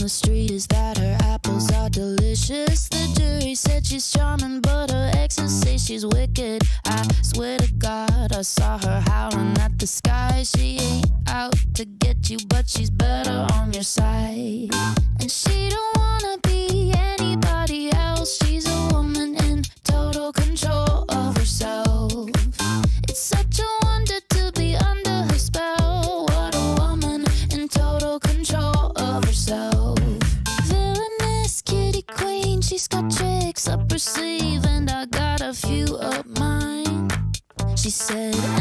the street is that her apples are delicious. The jury said she's charming, but her exes say she's wicked. I swear to God, I saw her howling at the sky. She ain't out to get you, but she's better on your side. And she don't wanna be anybody else. She's a woman in total control of herself. It's such a wonder to be under her spell. What a woman in total control of herself. Villainous kitty queen, she's got tricks up her sleeve, and I got a few up mine. She said,